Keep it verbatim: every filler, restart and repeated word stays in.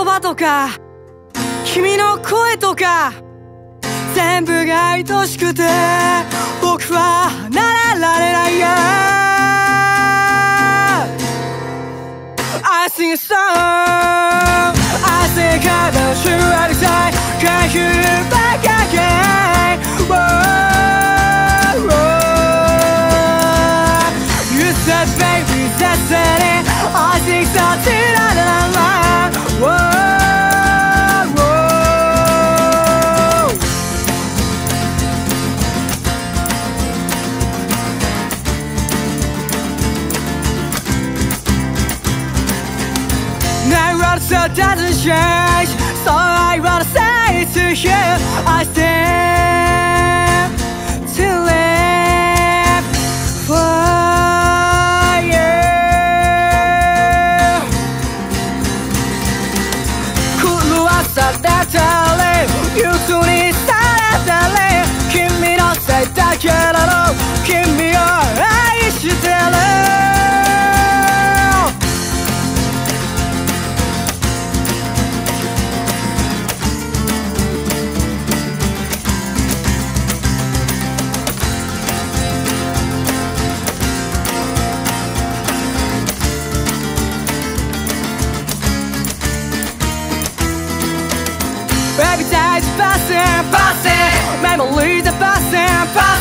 葉とか君の声とか全部が愛しくて僕は離れられないや I sing a song I think about you every time Can you back again Whoa, whoa. You said baby that's it I think that's it la la la la Whoa So doesn't change So I wanna say to you I stand to live for you 狂わされたり憂鬱にされたり君のせいだけだろう君を愛してるEvery day is passing, passing Memories are passing, passing